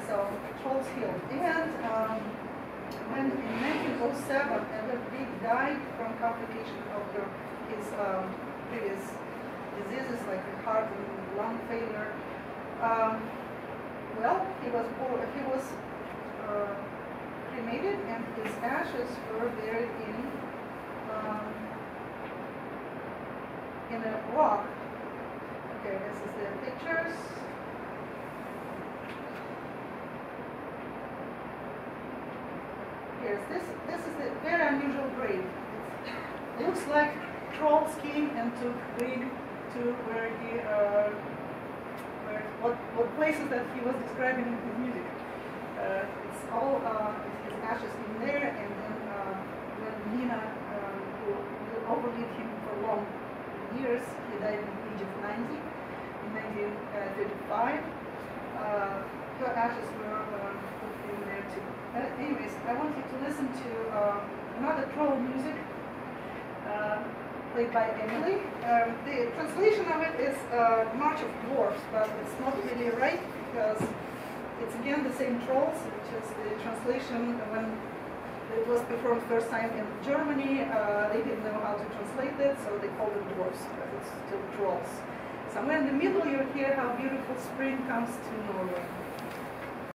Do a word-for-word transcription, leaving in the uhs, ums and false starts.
so Troll's Hill. And um, when in nineteen oh seven, Edvard Grieg died from complication of the, his um, previous diseases like heart and lung failure. Um, well, he was he was uh, cremated, and his ashes were buried in um, in a rock. Okay, this is the pictures. Here's this. This is a very unusual grave. It looks like Trolls came and took Grieg to where he, uh, where what what places that he was describing in his music. Uh, it's all uh, his ashes in there, and then uh, when Nina, um, who, who overlived him for long years, he died at the age of ninety in nineteen thirty-five. Uh, her ashes were uh, put in there too. But anyways, I want you to listen to uh, another Troll music uh, played by Emily. Um, the translation of it is uh, March of Dwarfs, but it's not really right because it's again the same Trolls, which is the translation when it was performed first time in Germany. Uh, they didn't know how to translate it, so they called it Dwarfs, but it's still Trolls. Somewhere in the middle you hear how beautiful spring comes to Norway.